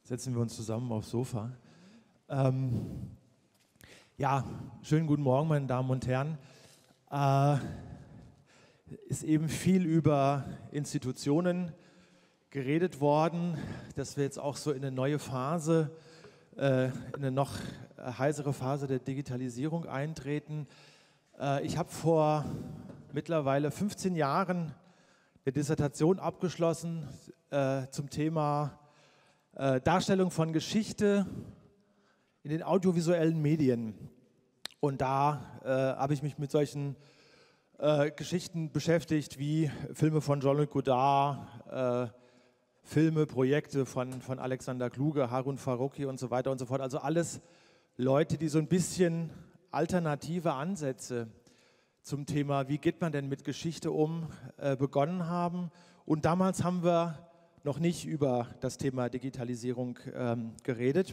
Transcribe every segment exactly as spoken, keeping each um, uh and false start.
Setzen wir uns zusammen aufs Sofa. Ähm, ja, schönen guten Morgen, meine Damen und Herren. Äh, ist eben viel über Institutionen geredet worden, dass wir jetzt auch so in eine neue Phase, äh, in eine noch heißere Phase der Digitalisierung eintreten. Äh, ich habe vor mittlerweile fünfzehn Jahren eine Dissertation abgeschlossen äh, zum Thema äh, Darstellung von Geschichte in den audiovisuellen Medien. Und da äh, habe ich mich mit solchen äh, Geschichten beschäftigt, wie Filme von Jean-Luc Godard, äh, Filme, Projekte von, von Alexander Kluge, Harun Farocki und so weiter und so fort. Also alles Leute, die so ein bisschen alternative Ansätze zum Thema, wie geht man denn mit Geschichte um, äh, begonnen haben. Und damals haben wir noch nicht über das Thema Digitalisierung ähm, geredet.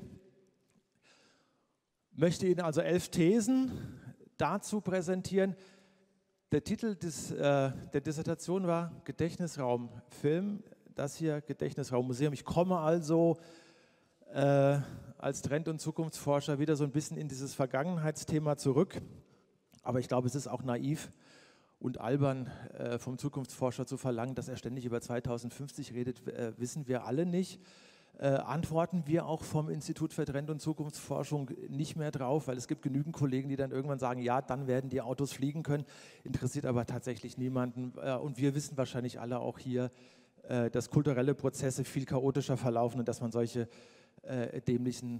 Ich möchte Ihnen also elf Thesen dazu präsentieren. Der Titel des, äh, der Dissertation war Gedächtnisraum Film, das hier Gedächtnisraum Museum. Ich komme also äh, als Trend- und Zukunftsforscher wieder so ein bisschen in dieses Vergangenheitsthema zurück. Aber ich glaube, es ist auch naiv und albern äh, vom Zukunftsforscher zu verlangen, dass er ständig über zweitausendfünfzig redet, äh, wissen wir alle nicht. Äh, antworten wir auch vom Institut für Trend- und Zukunftsforschung nicht mehr drauf, weil es gibt genügend Kollegen, die dann irgendwann sagen, ja, dann werden die Autos fliegen können, interessiert aber tatsächlich niemanden. Äh, und wir wissen wahrscheinlich alle auch hier, äh, dass kulturelle Prozesse viel chaotischer verlaufen und dass man solche äh, dämlichen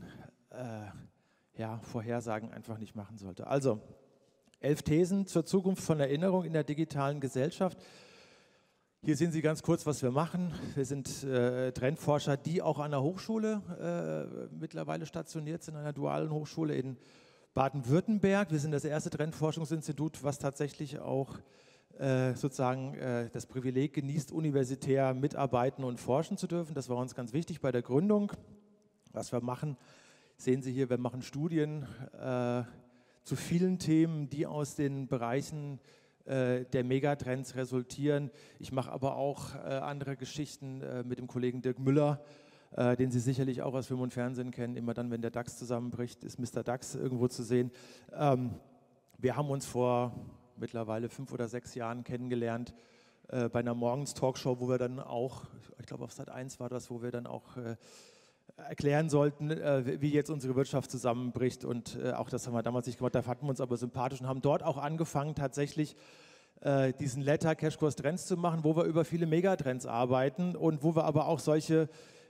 äh, ja, Vorhersagen einfach nicht machen sollte. Also, elf Thesen zur Zukunft von Erinnerung in der digitalen Gesellschaft. Hier sehen Sie ganz kurz, was wir machen. Wir sind äh, Trendforscher, die auch an der Hochschule äh, mittlerweile stationiert sind, an einer dualen Hochschule in Baden-Württemberg. Wir sind das erste Trendforschungsinstitut, was tatsächlich auch äh, sozusagen äh, das Privileg genießt, universitär mitarbeiten und forschen zu dürfen. Das war uns ganz wichtig bei der Gründung. Was wir machen, sehen Sie hier, wir machen Studien äh, zu vielen Themen, die aus den Bereichen äh, der Megatrends resultieren. Ich mache aber auch äh, andere Geschichten äh, mit dem Kollegen Dirk Müller, äh, den Sie sicherlich auch aus Film und Fernsehen kennen. Immer dann, wenn der DAX zusammenbricht, ist Mister DAX irgendwo zu sehen. Ähm, wir haben uns vor mittlerweile fünf oder sechs Jahren kennengelernt äh, bei einer Morgens-Talkshow, wo wir dann auch, ich glaube auf Sat eins war das, wo wir dann auch äh, erklären sollten, äh, wie jetzt unsere Wirtschaft zusammenbricht, und äh, auch das haben wir damals nicht gemacht, da fanden wir uns aber sympathisch und haben dort auch angefangen, tatsächlich äh, diesen Letter Cashkurs Trends zu machen, wo wir über viele Megatrends arbeiten und wo wir aber auch solche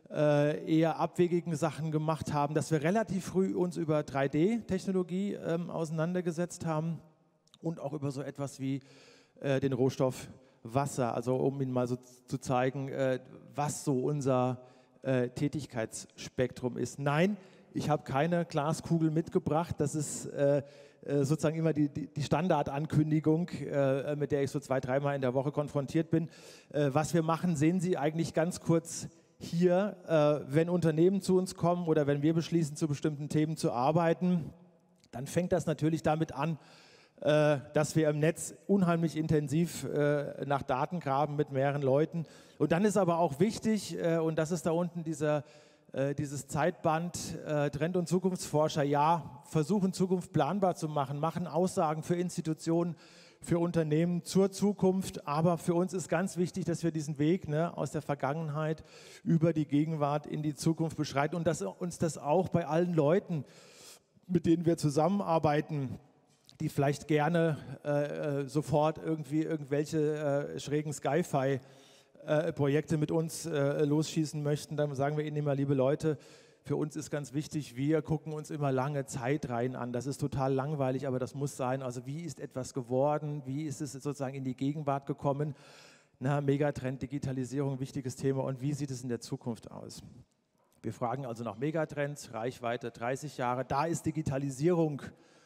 äh, eher abwegigen Sachen gemacht haben, dass wir relativ früh uns über drei D-Technologie ähm, auseinandergesetzt haben und auch über so etwas wie äh, den Rohstoff Wasser, also um Ihnen mal so zu zeigen, äh, was so unser Äh, Tätigkeitsspektrum ist. Nein, ich habe keine Glaskugel mitgebracht. Das ist äh, äh, sozusagen immer die, die, die Standardankündigung, äh, mit der ich so zwei, dreimal in der Woche konfrontiert bin. Äh, was wir machen, sehen Sie eigentlich ganz kurz hier. Äh, wenn Unternehmen zu uns kommen oder wenn wir beschließen, zu bestimmten Themen zu arbeiten, dann fängt das natürlich damit an, äh, dass wir im Netz unheimlich intensiv äh, nach Daten graben mit mehreren Leuten. Und dann ist aber auch wichtig, äh, und das ist da unten dieser, äh, dieses Zeitband, äh, Trend- und Zukunftsforscher, ja, versuchen Zukunft planbar zu machen, machen Aussagen für Institutionen, für Unternehmen zur Zukunft. Aber für uns ist ganz wichtig, dass wir diesen Weg, ne, aus der Vergangenheit über die Gegenwart in die Zukunft beschreiten und dass uns das auch bei allen Leuten, mit denen wir zusammenarbeiten, die vielleicht gerne äh, sofort irgendwie irgendwelche äh, schrägen Sci-Fi-Projekte mit uns äh, losschießen möchten, dann sagen wir ihnen immer, liebe Leute, für uns ist ganz wichtig, wir gucken uns immer lange Zeitreihen an. Das ist total langweilig, aber das muss sein. Also wie ist etwas geworden? Wie ist es sozusagen in die Gegenwart gekommen? Na, Megatrend, Digitalisierung, wichtiges Thema. Und wie sieht es in der Zukunft aus? Wir fragen also nach Megatrends, Reichweite dreißig Jahre. Da ist Digitalisierung,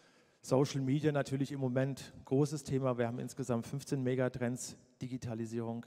Social Media natürlich im Moment ein großes Thema. Wir haben insgesamt fünfzehn Megatrends, Digitalisierung,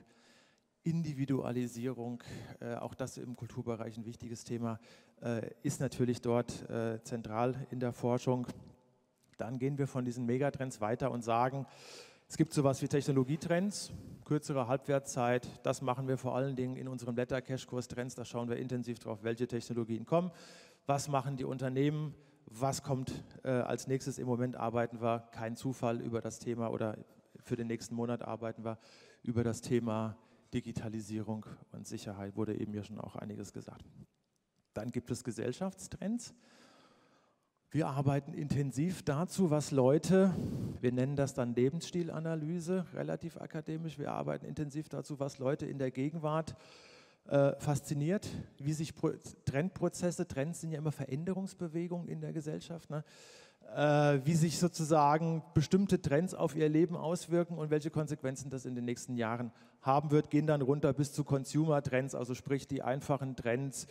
Individualisierung, äh, auch das im Kulturbereich ein wichtiges Thema, äh, ist natürlich dort äh, zentral in der Forschung. Dann gehen wir von diesen Megatrends weiter und sagen, es gibt sowas wie Technologietrends, kürzere Halbwertszeit, das machen wir vor allen Dingen in unserem Letter-Cache-Kurs Trends, da schauen wir intensiv drauf, welche Technologien kommen, was machen die Unternehmen, was kommt äh, als nächstes. Im Moment arbeiten wir, kein Zufall, über das Thema oder für den nächsten Monat arbeiten wir über das Thema Digitalisierung und Sicherheit, wurde eben ja schon auch einiges gesagt. Dann gibt es Gesellschaftstrends. Wir arbeiten intensiv dazu, was Leute, wir nennen das dann Lebensstilanalyse, relativ akademisch, wir arbeiten intensiv dazu, was Leute in der Gegenwart äh, fasziniert, wie sich Pro Trendprozesse, Trends sind ja immer Veränderungsbewegungen in der Gesellschaft, ne? äh, wie sich sozusagen bestimmte Trends auf ihr Leben auswirken und welche Konsequenzen das in den nächsten Jahren haben wird, gehen dann runter bis zu Consumer-Trends, also sprich die einfachen Trends.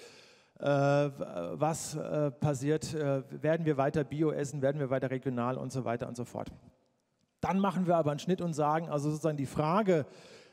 Was äh, passiert, äh, werden wir weiter Bio essen, werden wir weiter regional und so weiter und so fort. Dann machen wir aber einen Schnitt und sagen, also sozusagen die Frage,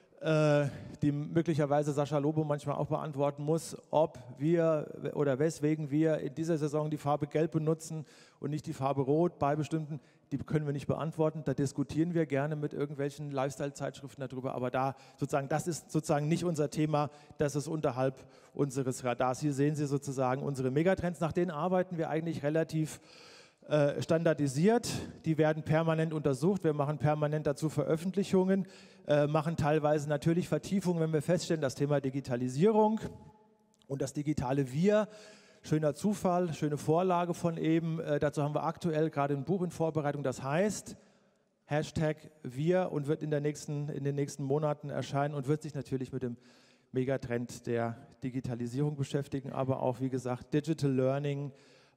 äh, die möglicherweise Sascha Lobo manchmal auch beantworten muss, ob wir oder weswegen wir in dieser Saison die Farbe Gelb benutzen und nicht die Farbe Rot bei bestimmten, die können wir nicht beantworten, da diskutieren wir gerne mit irgendwelchen Lifestyle-Zeitschriften darüber, aber da sozusagen, das ist sozusagen nicht unser Thema, das ist unterhalb unseres Radars. Hier sehen Sie sozusagen unsere Megatrends, nach denen arbeiten wir eigentlich relativ äh, standardisiert, die werden permanent untersucht, wir machen permanent dazu Veröffentlichungen, äh, machen teilweise natürlich Vertiefungen, wenn wir feststellen, das Thema Digitalisierung und das digitale Wir. Schöner Zufall, schöne Vorlage von eben. Äh, dazu haben wir aktuell gerade ein Buch in Vorbereitung, das heißt Hashtag Wir und wird in, der nächsten, in den nächsten Monaten erscheinen und wird sich natürlich mit dem Megatrend der Digitalisierung beschäftigen, aber auch, wie gesagt, Digital Learning,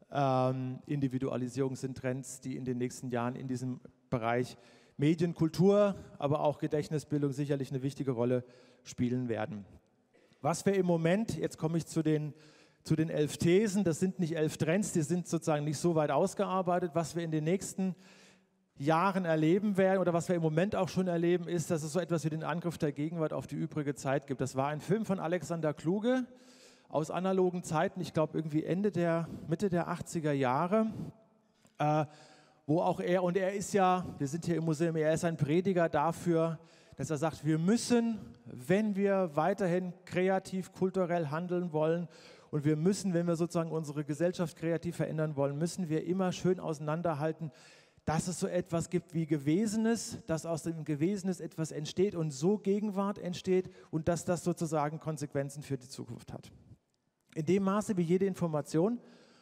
ähm, Individualisierung sind Trends, die in den nächsten Jahren in diesem Bereich Medien, Kultur, aber auch Gedächtnisbildung sicherlich eine wichtige Rolle spielen werden. Was wir im Moment, jetzt komme ich zu den Zu den elf Thesen, das sind nicht elf Trends, die sind sozusagen nicht so weit ausgearbeitet. Was wir in den nächsten Jahren erleben werden oder was wir im Moment auch schon erleben, ist, dass es so etwas wie den Angriff der Gegenwart auf die übrige Zeit gibt. Das war ein Film von Alexander Kluge aus analogen Zeiten, ich glaube irgendwie Ende der, Mitte der achtziger Jahre, äh, wo auch er, und er ist ja, wir sind hier im Museum, er ist ein Prediger dafür, dass er sagt, wir müssen, wenn wir weiterhin kreativ, kulturell handeln wollen, und wir müssen, wenn wir sozusagen unsere Gesellschaft kreativ verändern wollen, müssen wir immer schön auseinanderhalten, dass es so etwas gibt wie Gewesenes, dass aus dem Gewesenes etwas entsteht und so Gegenwart entsteht und dass das sozusagen Konsequenzen für die Zukunft hat. In dem Maße, wie jede Information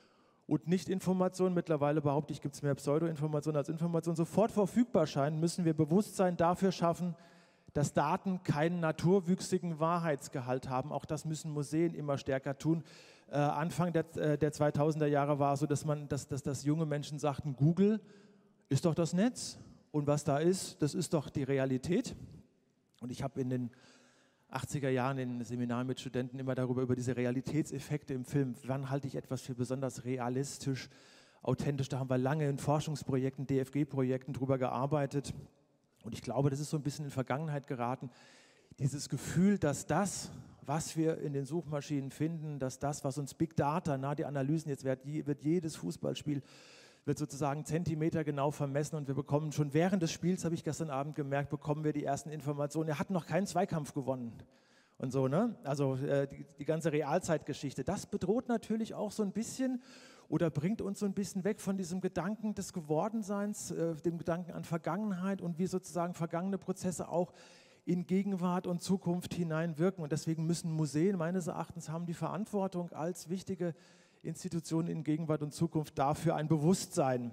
und Nicht-Information, mittlerweile behaupte ich, gibt es mehr Pseudo-Information als Information, sofort verfügbar scheinen, müssen wir Bewusstsein dafür schaffen, dass Daten keinen naturwüchsigen Wahrheitsgehalt haben. Auch das müssen Museen immer stärker tun. Äh, Anfang der, äh, der zweitausender Jahre war es so, dass, man, dass, dass, dass junge Menschen sagten, Google ist doch das Netz und was da ist, das ist doch die Realität. Und ich habe in den achtziger Jahren in Seminaren mit Studenten immer darüber, über diese Realitätseffekte im Film, wann halte ich etwas für besonders realistisch, authentisch. Da haben wir lange in Forschungsprojekten, D F G-Projekten drüber gearbeitet. Und ich glaube, das ist so ein bisschen in Vergangenheit geraten, dieses Gefühl, dass das, was wir in den Suchmaschinen finden, dass das, was uns Big Data, na, die Analysen, jetzt wird, wird jedes Fußballspiel, wird sozusagen zentimetergenau vermessen und wir bekommen schon während des Spiels, habe ich gestern Abend gemerkt, bekommen wir die ersten Informationen, er hat noch keinen Zweikampf gewonnen und so, ne? Also äh, die, die ganze Realzeitgeschichte, das bedroht natürlich auch so ein bisschen oder bringt uns so ein bisschen weg von diesem Gedanken des Gewordenseins, äh, dem Gedanken an Vergangenheit und wie sozusagen vergangene Prozesse auch in Gegenwart und Zukunft hineinwirken. Und deswegen müssen Museen meines Erachtens haben die Verantwortung als wichtige Institutionen in Gegenwart und Zukunft dafür ein Bewusstsein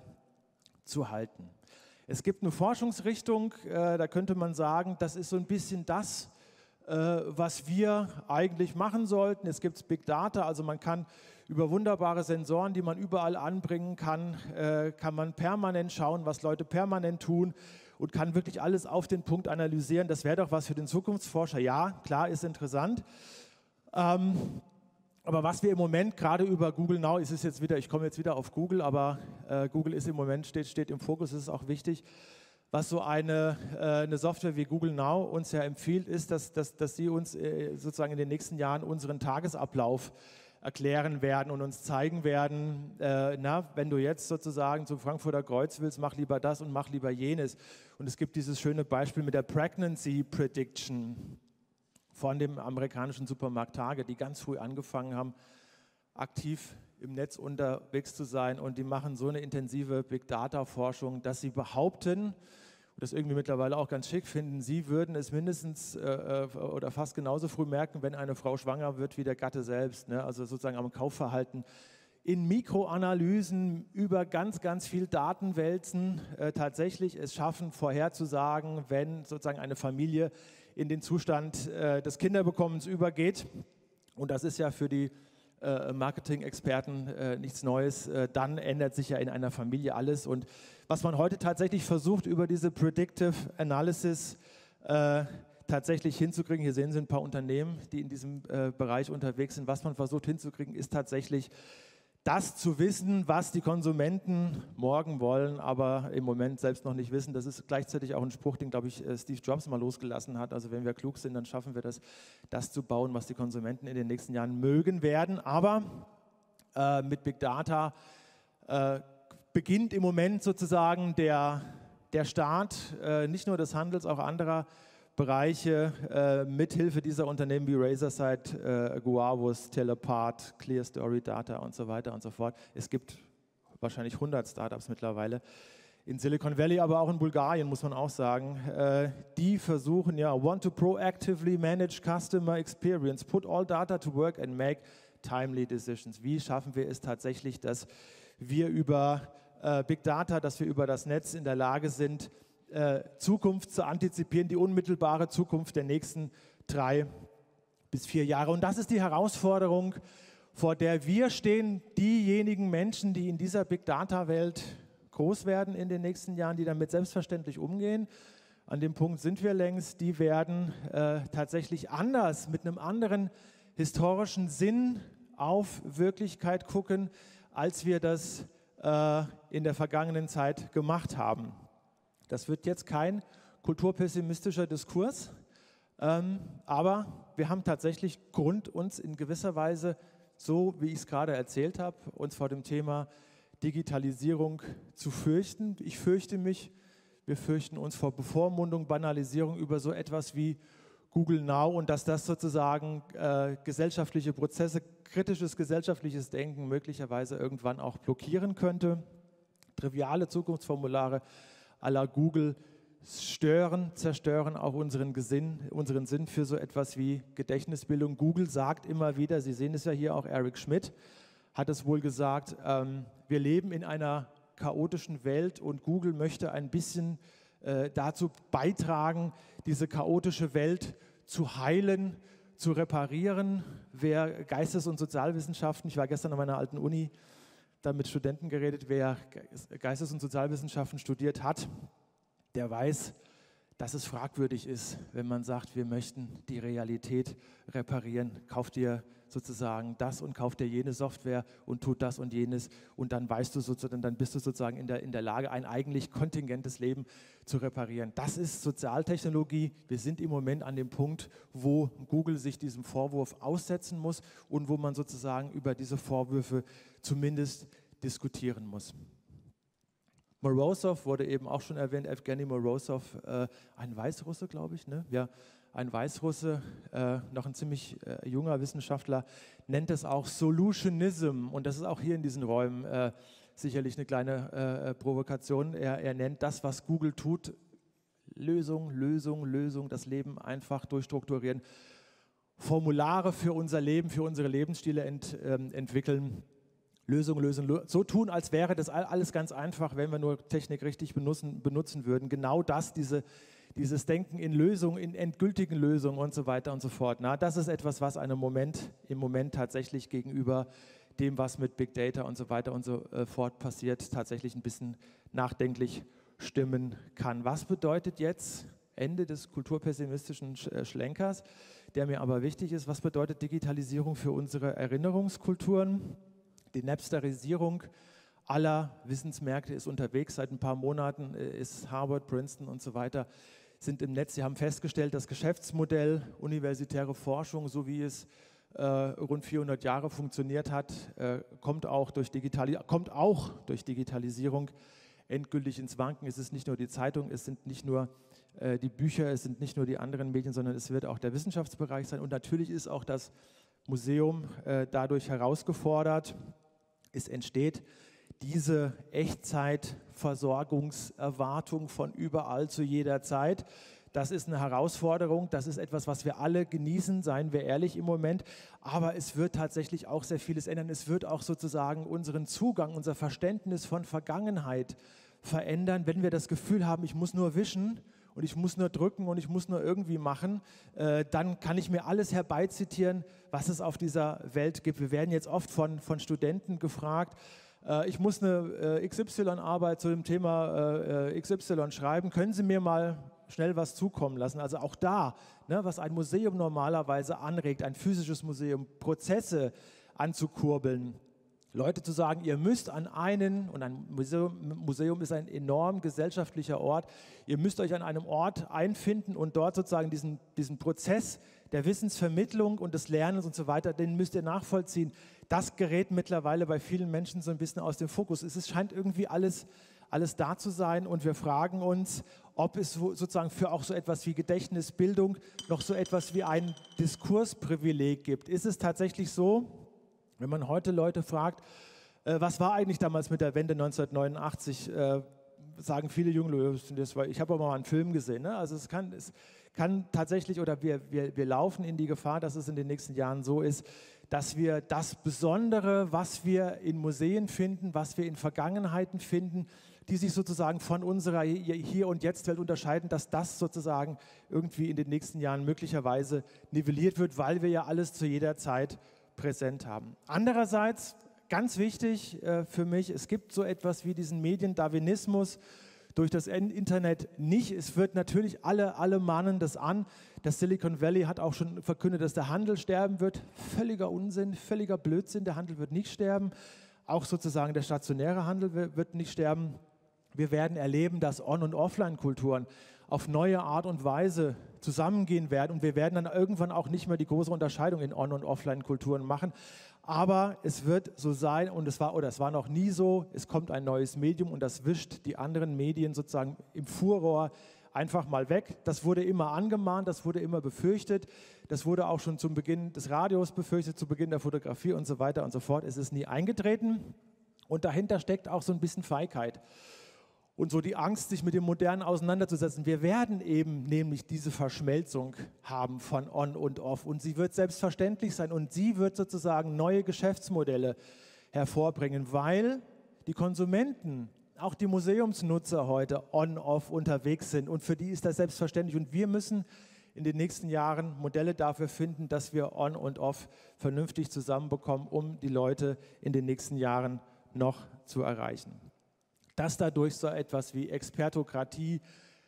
zu halten. Es gibt eine Forschungsrichtung, äh, da könnte man sagen, das ist so ein bisschen das, äh, was wir eigentlich machen sollten. Es gibt Big Data, also man kann über wunderbare Sensoren, die man überall anbringen kann, äh, kann man permanent schauen, was Leute permanent tun und kann wirklich alles auf den Punkt analysieren. Das wäre doch was für den Zukunftsforscher. Ja, klar, ist interessant. Ähm, aber was wir im Moment gerade über Google Now, ist es jetzt wieder, ich komme jetzt wieder auf Google, aber äh, Google ist im Moment, steht, steht im Fokus, ist auch wichtig. Was so eine, äh, eine Software wie Google Now uns ja empfiehlt, ist, dass, dass, dass sie uns äh, sozusagen in den nächsten Jahren unseren Tagesablauf erklären werden und uns zeigen werden, äh, na, wenn du jetzt sozusagen zum Frankfurter Kreuz willst, mach lieber das und mach lieber jenes. Und es gibt dieses schöne Beispiel mit der Pregnancy Prediction von dem amerikanischen Supermarkt Target, die ganz früh angefangen haben, aktiv im Netz unterwegs zu sein, und die machen so eine intensive Big-Data-Forschung, dass sie behaupten, und das irgendwie mittlerweile auch ganz schick finden, sie würden es mindestens äh, oder fast genauso früh merken, wenn eine Frau schwanger wird, wie der Gatte selbst, ne? Also sozusagen am Kaufverhalten. In Mikroanalysen über ganz, ganz viel Datenwälzen äh, tatsächlich es schaffen, vorherzusagen, wenn sozusagen eine Familie in den Zustand äh, des Kinderbekommens übergeht. Und das ist ja für die äh, Marketing-Experten äh, nichts Neues. Äh, dann ändert sich ja in einer Familie alles. Und was man heute tatsächlich versucht, über diese Predictive Analysis äh, tatsächlich hinzukriegen, hier sehen Sie ein paar Unternehmen, die in diesem äh, Bereich unterwegs sind, was man versucht hinzukriegen, ist tatsächlich das zu wissen, was die Konsumenten morgen wollen, aber im Moment selbst noch nicht wissen. Das ist gleichzeitig auch ein Spruch, den, glaube ich, Steve Jobs mal losgelassen hat. Also wenn wir klug sind, dann schaffen wir das, das zu bauen, was die Konsumenten in den nächsten Jahren mögen werden. Aber äh, mit Big Data äh, beginnt im Moment sozusagen der, der Start, äh, nicht nur des Handels, auch anderer Bereiche äh, mithilfe dieser Unternehmen wie Razorsight, äh, Guavus, Telepart, ClearStory Data und so weiter und so fort. Es gibt wahrscheinlich hundert Startups mittlerweile in Silicon Valley, aber auch in Bulgarien, muss man auch sagen. Äh, die versuchen ja, want to proactively manage customer experience, put all data to work and make timely decisions. Wie schaffen wir es tatsächlich, dass wir über äh, Big Data, dass wir über das Netz in der Lage sind, Äh, Zukunft zu antizipieren, die unmittelbare Zukunft der nächsten drei bis vier Jahre. Und das ist die Herausforderung, vor der wir stehen, diejenigen Menschen, die in dieser Big Data Welt groß werden in den nächsten Jahren, die damit selbstverständlich umgehen. An dem Punkt sind wir längst, die werden äh, tatsächlich anders, mit einem anderen historischen Sinn auf Wirklichkeit gucken, als wir das äh, in der vergangenen Zeit gemacht haben. Das wird jetzt kein kulturpessimistischer Diskurs, ähm, aber wir haben tatsächlich Grund, uns in gewisser Weise, so wie ich es gerade erzählt habe, uns vor dem Thema Digitalisierung zu fürchten. Ich fürchte mich, wir fürchten uns vor Bevormundung, Banalisierung über so etwas wie Google Now, und dass das sozusagen äh, gesellschaftliche Prozesse, kritisches gesellschaftliches Denken möglicherweise irgendwann auch blockieren könnte. Triviale Zukunftsformulare à la Google stören, zerstören auch unseren Gesinn, unseren Sinn für so etwas wie Gedächtnisbildung. Google sagt immer wieder, Sie sehen es ja hier auch, Eric Schmidt hat es wohl gesagt, ähm, wir leben in einer chaotischen Welt, und Google möchte ein bisschen äh, dazu beitragen, diese chaotische Welt zu heilen, zu reparieren. Wer Geistes- und Sozialwissenschaften, ich war gestern an meiner alten Uni, da mit Studenten geredet, wer Geistes- und Sozialwissenschaften studiert hat, der weiß, dass es fragwürdig ist, wenn man sagt, wir möchten die Realität reparieren. Kauft dir sozusagen das und kauft dir jene Software und tut das und jenes, und dann weißt du sozusagen, dann bist du sozusagen in der, in der Lage, ein eigentlich kontingentes Leben zu reparieren. Das ist Sozialtechnologie. Wir sind im Moment an dem Punkt, wo Google sich diesem Vorwurf aussetzen muss und wo man sozusagen über diese Vorwürfe zumindest diskutieren muss. Morozov wurde eben auch schon erwähnt, Evgeny Morozov, äh, ein Weißrusse, glaube ich, ne? Ja, ein Weißrusse, äh, noch ein ziemlich äh, junger Wissenschaftler, nennt es auch Solutionism, und das ist auch hier in diesen Räumen äh, sicherlich eine kleine äh, Provokation. Er, er nennt das, was Google tut, Lösung, Lösung, Lösung, das Leben einfach durchstrukturieren, Formulare für unser Leben, für unsere Lebensstile ent, ähm, entwickeln, Lösung, Lösung, so tun, als wäre das alles ganz einfach, wenn wir nur Technik richtig benutzen, benutzen würden. Genau das, diese, dieses Denken in Lösungen, in endgültigen Lösungen und so weiter und so fort. Na, das ist etwas, was einem Moment, im Moment tatsächlich gegenüber dem, was mit Big Data und so weiter und so fort passiert, tatsächlich ein bisschen nachdenklich stimmen kann. Was bedeutet jetzt Ende des kulturpessimistischen Schlenkers, der mir aber wichtig ist, was bedeutet Digitalisierung für unsere Erinnerungskulturen? Die Napsterisierung aller Wissensmärkte ist unterwegs. Seit ein paar Monaten ist Harvard, Princeton und so weiter sind im Netz. Sie haben festgestellt, das Geschäftsmodell universitäre Forschung, so wie es äh, rund vierhundert Jahre funktioniert hat, äh, kommt, auch durch Digitali- kommt auch durch Digitalisierung endgültig ins Wanken. Es ist nicht nur die Zeitung, es sind nicht nur äh, die Bücher, es sind nicht nur die anderen Medien, sondern es wird auch der Wissenschaftsbereich sein. Und natürlich ist auch das Museum äh, dadurch herausgefordert. Es entsteht diese Echtzeitversorgungserwartung von überall zu jeder Zeit. Das ist eine Herausforderung, das ist etwas, was wir alle genießen, seien wir ehrlich im Moment. Aber es wird tatsächlich auch sehr vieles ändern. Es wird auch sozusagen unseren Zugang, unser Verständnis von Vergangenheit verändern, wenn wir das Gefühl haben, ich muss nur wischen und ich muss nur drücken und ich muss nur irgendwie machen, äh, dann kann ich mir alles herbeizitieren, was es auf dieser Welt gibt. Wir werden jetzt oft von, von Studenten gefragt, äh, ich muss eine äh, X Y-Arbeit zu dem Thema äh, X Y schreiben, können Sie mir mal schnell was zukommen lassen? Also auch da, ne, was ein Museum normalerweise anregt, ein physisches Museum, Prozesse anzukurbeln, Leute zu sagen, ihr müsst an einen, und ein Museum, Museum ist ein enorm gesellschaftlicher Ort, ihr müsst euch an einem Ort einfinden und dort sozusagen diesen, diesen Prozess der Wissensvermittlung und des Lernens und so weiter, den müsst ihr nachvollziehen. Das gerät mittlerweile bei vielen Menschen so ein bisschen aus dem Fokus. Es ist, scheint irgendwie alles, alles da zu sein und wir fragen uns, ob es sozusagen für auch so etwas wie Gedächtnisbildung noch so etwas wie ein Diskursprivileg gibt. Ist es tatsächlich so, wenn man heute Leute fragt, äh, was war eigentlich damals mit der Wende neunzehnhundertneunundachtzig, äh, sagen viele junge Leute, ich habe aber mal einen Film gesehen. Ne? Also es kann, es kann tatsächlich, oder wir, wir, wir laufen in die Gefahr, dass es in den nächsten Jahren so ist, dass wir das Besondere, was wir in Museen finden, was wir in Vergangenheiten finden, die sich sozusagen von unserer Hier- und Jetzt-Welt unterscheiden, dass das sozusagen irgendwie in den nächsten Jahren möglicherweise nivelliert wird, weil wir ja alles zu jeder Zeit präsent haben. Andererseits, ganz wichtig äh, für mich, es gibt so etwas wie diesen Mediendarwinismus durch das Internet nicht. Es wird natürlich, alle, alle mahnen das an. Das Silicon Valley hat auch schon verkündet, dass der Handel sterben wird. Völliger Unsinn, völliger Blödsinn. Der Handel wird nicht sterben. Auch sozusagen der stationäre Handel wird nicht sterben. Wir werden erleben, dass On- und Offline-Kulturen auf neue Art und Weise zusammengehen werden und wir werden dann irgendwann auch nicht mehr die große Unterscheidung in On- und Offline-Kulturen machen. Aber es wird so sein und es war oder es war noch nie so, es kommt ein neues Medium und das wischt die anderen Medien sozusagen im Furrohr einfach mal weg. Das wurde immer angemahnt, das wurde immer befürchtet, das wurde auch schon zum Beginn des Radios befürchtet, zu Beginn der Fotografie und so weiter und so fort. Es ist nie eingetreten und dahinter steckt auch so ein bisschen Feigheit. Und so die Angst, sich mit dem Modernen auseinanderzusetzen. Wir werden eben nämlich diese Verschmelzung haben von On und Off und sie wird selbstverständlich sein und sie wird sozusagen neue Geschäftsmodelle hervorbringen, weil die Konsumenten, auch die Museumsnutzer heute On-Off unterwegs sind und für die ist das selbstverständlich und wir müssen in den nächsten Jahren Modelle dafür finden, dass wir On und Off vernünftig zusammenbekommen, um die Leute in den nächsten Jahren noch zu erreichen. Dass dadurch so etwas wie Expertokratie,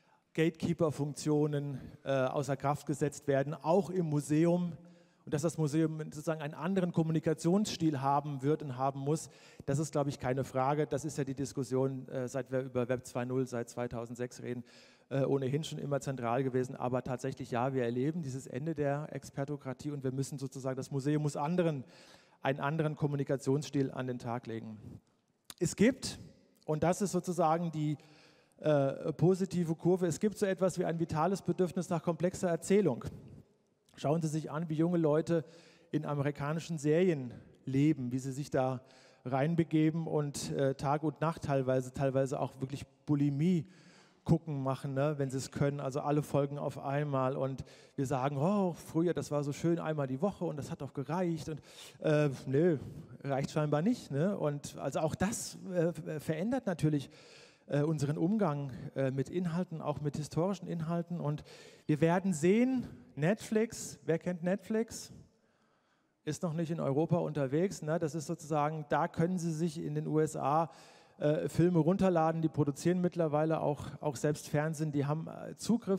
Gatekeeper-Funktionen äh, außer Kraft gesetzt werden, auch im Museum, und dass das Museum sozusagen einen anderen Kommunikationsstil haben wird und haben muss, das ist, glaube ich, keine Frage. Das ist ja die Diskussion, äh, seit wir über Web zwei Punkt null, seit zweitausendsechs reden, äh, ohnehin schon immer zentral gewesen. Aber tatsächlich, ja, wir erleben dieses Ende der Expertokratie und wir müssen sozusagen, das Museum muss anderen, einen anderen Kommunikationsstil an den Tag legen. Es gibt... Und das ist sozusagen die äh, positive Kurve. Es gibt so etwas wie ein vitales Bedürfnis nach komplexer Erzählung. Schauen Sie sich an, wie junge Leute in amerikanischen Serien leben, wie sie sich da reinbegeben und äh, Tag und Nacht teilweise, teilweise auch wirklich Bulimie gucken machen, ne, wenn sie es können, also alle Folgen auf einmal und wir sagen, oh, früher, das war so schön, einmal die Woche und das hat doch gereicht und äh, nö, reicht scheinbar nicht, ne? Und also auch das äh, verändert natürlich äh, unseren Umgang äh, mit Inhalten, auch mit historischen Inhalten und wir werden sehen, Netflix, wer kennt Netflix? Ist noch nicht in Europa unterwegs, ne? Das ist sozusagen, da können Sie sich in den U S A Äh, Filme runterladen, die produzieren mittlerweile auch, auch selbst Fernsehen, die haben äh,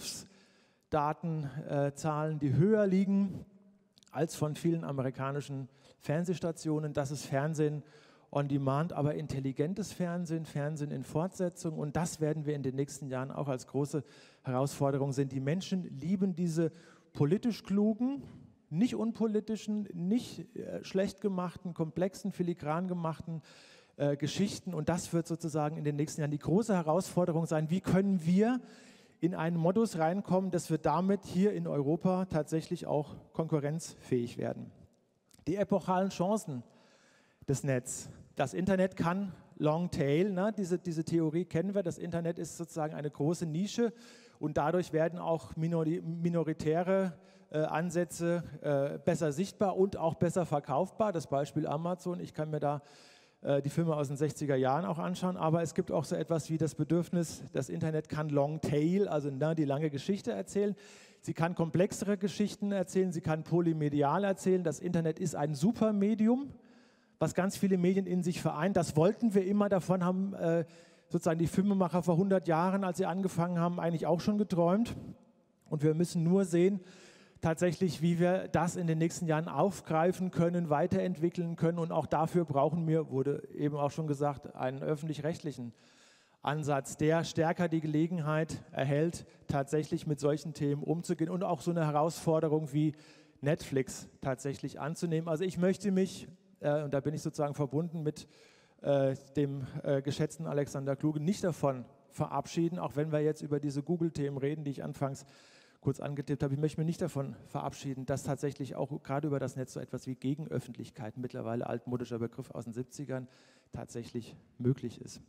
Zugriffsdatenzahlen, äh, die höher liegen als von vielen amerikanischen Fernsehstationen. Das ist Fernsehen on Demand, aber intelligentes Fernsehen, Fernsehen in Fortsetzung und das werden wir in den nächsten Jahren auch als große Herausforderung sehen. Die Menschen lieben diese politisch klugen, nicht unpolitischen, nicht äh, schlecht gemachten, komplexen, filigran gemachten äh, Geschichten. Und das wird sozusagen in den nächsten Jahren die große Herausforderung sein. Wie können wir in einen Modus reinkommen, dass wir damit hier in Europa tatsächlich auch konkurrenzfähig werden? Die epochalen Chancen des Netzes. Das Internet kann Long Tail, ne? diese, diese Theorie kennen wir, das Internet ist sozusagen eine große Nische und dadurch werden auch minori minoritäre äh, Ansätze äh, besser sichtbar und auch besser verkaufbar. Das Beispiel Amazon, ich kann mir da äh, die Filme aus den sechziger Jahren auch anschauen, aber es gibt auch so etwas wie das Bedürfnis, das Internet kann Long Tail, also ne, die lange Geschichte erzählen. Sie kann komplexere Geschichten erzählen, sie kann polymedial erzählen. Das Internet ist ein Supermedium, was ganz viele Medien in sich vereint. Das wollten wir immer, davon haben äh, sozusagen die Filmemacher vor hundert Jahren, als sie angefangen haben, eigentlich auch schon geträumt. Und wir müssen nur sehen, tatsächlich, wie wir das in den nächsten Jahren aufgreifen können, weiterentwickeln können. Und auch dafür brauchen wir, wurde eben auch schon gesagt, einen öffentlich-rechtlichen Ansatz, der stärker die Gelegenheit erhält, tatsächlich mit solchen Themen umzugehen und auch so eine Herausforderung wie Netflix tatsächlich anzunehmen. Also ich möchte mich Äh, und da bin ich sozusagen verbunden mit äh, dem äh, geschätzten Alexander Kluge, nicht davon verabschieden, auch wenn wir jetzt über diese Google-Themen reden, die ich anfangs kurz angetippt habe. Ich möchte mich nicht davon verabschieden, dass tatsächlich auch gerade über das Netz so etwas wie Gegenöffentlichkeit, mittlerweile altmodischer Begriff aus den siebzigern, tatsächlich möglich ist.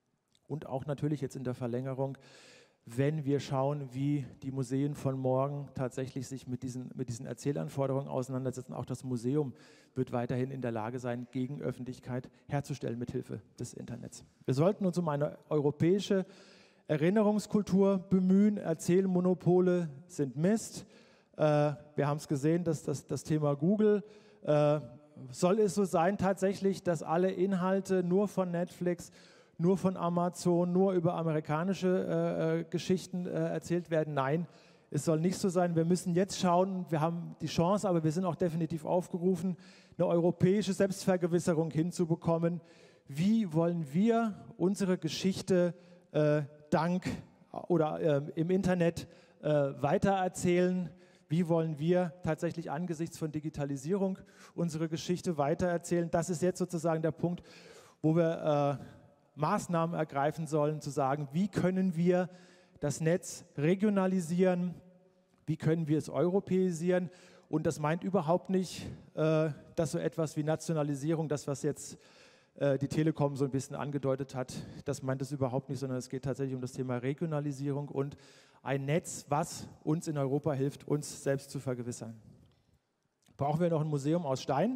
Und auch natürlich jetzt in der Verlängerung, wenn wir schauen, wie die Museen von morgen tatsächlich sich mit diesen, mit diesen Erzählanforderungen auseinandersetzen. Auch das Museum wird weiterhin in der Lage sein, Gegenöffentlichkeit herzustellen mithilfe des Internets. Wir sollten uns um eine europäische Erinnerungskultur bemühen. Erzählmonopole sind Mist. Äh, wir haben es gesehen, dass das, das Thema Google, äh, soll es so sein tatsächlich, dass alle Inhalte nur von Netflix, nur von Amazon, nur über amerikanische äh, Geschichten äh, erzählt werden? Nein, es soll nicht so sein. Wir müssen jetzt schauen, wir haben die Chance, aber wir sind auch definitiv aufgerufen, eine europäische Selbstvergewisserung hinzubekommen. Wie wollen wir unsere Geschichte äh, dank oder äh, im Internet äh, weitererzählen? Wie wollen wir tatsächlich angesichts von Digitalisierung unsere Geschichte weitererzählen? Das ist jetzt sozusagen der Punkt, wo wir äh, Maßnahmen ergreifen sollen, zu sagen, wie können wir das Netz regionalisieren, wie können wir es europäisieren. Und das meint überhaupt nicht, äh, dass so etwas wie Nationalisierung, das was jetzt äh, die Telekom so ein bisschen angedeutet hat, das meint es überhaupt nicht, sondern es geht tatsächlich um das Thema Regionalisierung und ein Netz, was uns in Europa hilft, uns selbst zu vergewissern. Brauchen wir noch ein Museum aus Stein?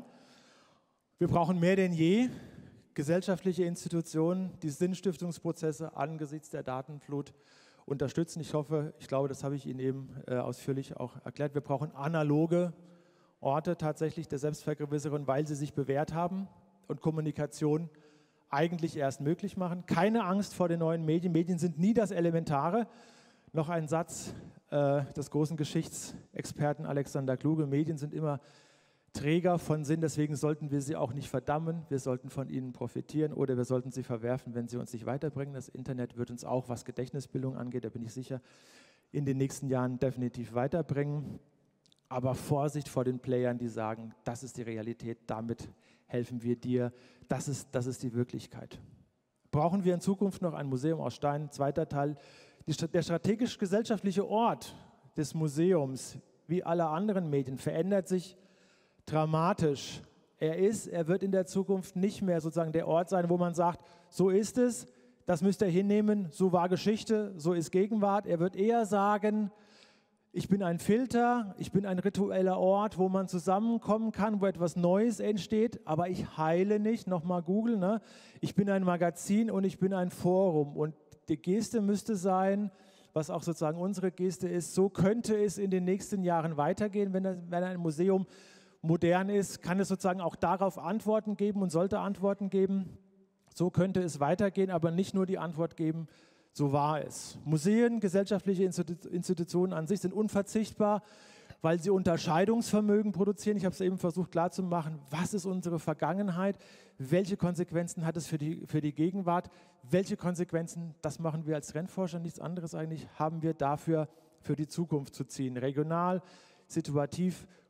Wir brauchen mehr denn je gesellschaftliche Institutionen, die Sinnstiftungsprozesse angesichts der Datenflut unterstützen. Ich hoffe, ich glaube, das habe ich Ihnen eben äh, ausführlich auch erklärt. Wir brauchen analoge Orte tatsächlich der Selbstvergewisserung, weil sie sich bewährt haben und Kommunikation eigentlich erst möglich machen. Keine Angst vor den neuen Medien. Medien sind nie das Elementare. Noch ein Satz äh, des großen Geschichtsexperten Alexander Kluge. Medien sind immer Träger von Sinn, deswegen sollten wir sie auch nicht verdammen, wir sollten von ihnen profitieren oder wir sollten sie verwerfen, wenn sie uns nicht weiterbringen. Das Internet wird uns auch, was Gedächtnisbildung angeht, da bin ich sicher, in den nächsten Jahren definitiv weiterbringen. Aber Vorsicht vor den Playern, die sagen, das ist die Realität, damit helfen wir dir, das ist, das ist die Wirklichkeit. Brauchen wir in Zukunft noch ein Museum aus Stein? Zweiter Teil, die, der strategisch-gesellschaftliche Ort des Museums, wie alle anderen Medien, verändert sich dramatisch. Er ist, er wird in der Zukunft nicht mehr sozusagen der Ort sein, wo man sagt, so ist es, das müsst ihr hinnehmen, so war Geschichte, so ist Gegenwart. Er wird eher sagen, ich bin ein Filter, ich bin ein ritueller Ort, wo man zusammenkommen kann, wo etwas Neues entsteht, aber ich heile nicht, nochmal Google, ne? Ich bin ein Magazin und ich bin ein Forum und die Geste müsste sein, was auch sozusagen unsere Geste ist, so könnte es in den nächsten Jahren weitergehen, wenn, das, wenn ein Museum modern ist, kann es sozusagen auch darauf Antworten geben und sollte Antworten geben. So könnte es weitergehen, aber nicht nur die Antwort geben, so war es. Museen, gesellschaftliche Institutionen an sich sind unverzichtbar, weil sie Unterscheidungsvermögen produzieren. Ich habe es eben versucht klarzumachen, was ist unsere Vergangenheit, welche Konsequenzen hat es für die, für die Gegenwart, welche Konsequenzen, das machen wir als Trendforscher, nichts anderes eigentlich, haben wir dafür für die Zukunft zu ziehen. Regional, situativ,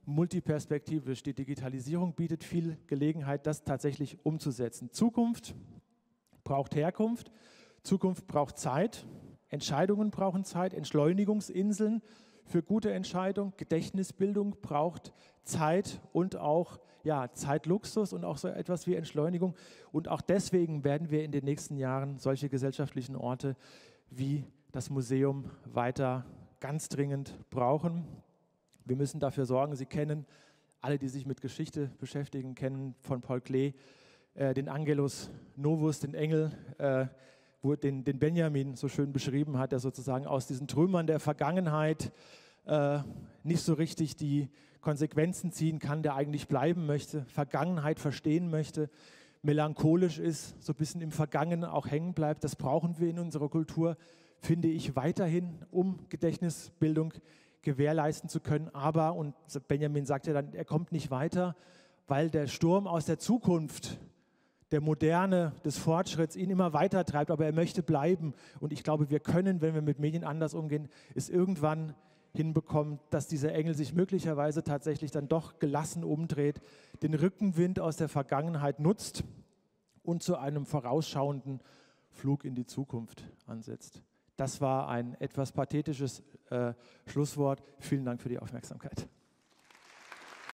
multiperspektivisch. Die Digitalisierung bietet viel Gelegenheit, das tatsächlich umzusetzen. Zukunft braucht Herkunft, Zukunft braucht Zeit, Entscheidungen brauchen Zeit, Entschleunigungsinseln für gute Entscheidungen, Gedächtnisbildung braucht Zeit und auch ja, Zeitluxus und auch so etwas wie Entschleunigung. Und auch deswegen werden wir in den nächsten Jahren solche gesellschaftlichen Orte wie das Museum weiter ganz dringend brauchen. Wir müssen dafür sorgen, Sie kennen, alle, die sich mit Geschichte beschäftigen, kennen von Paul Klee äh, den Angelus Novus, den Engel, äh, wo den, den Benjamin so schön beschrieben hat, der sozusagen aus diesen Trümmern der Vergangenheit äh, nicht so richtig die Konsequenzen ziehen kann, der eigentlich bleiben möchte, Vergangenheit verstehen möchte, melancholisch ist, so ein bisschen im Vergangenen auch hängen bleibt. Das brauchen wir in unserer Kultur, finde ich, weiterhin, um Gedächtnisbildung gewährleisten zu können. Aber, und Benjamin sagt ja dann, er kommt nicht weiter, weil der Sturm aus der Zukunft, der Moderne, des Fortschritts ihn immer weiter treibt, aber er möchte bleiben. Und ich glaube, wir können, wenn wir mit Medien anders umgehen, es irgendwann hinbekommen, dass dieser Engel sich möglicherweise tatsächlich dann doch gelassen umdreht, den Rückenwind aus der Vergangenheit nutzt und zu einem vorausschauenden Flug in die Zukunft ansetzt. Das war ein etwas pathetisches äh, Schlusswort. Vielen Dank für die Aufmerksamkeit.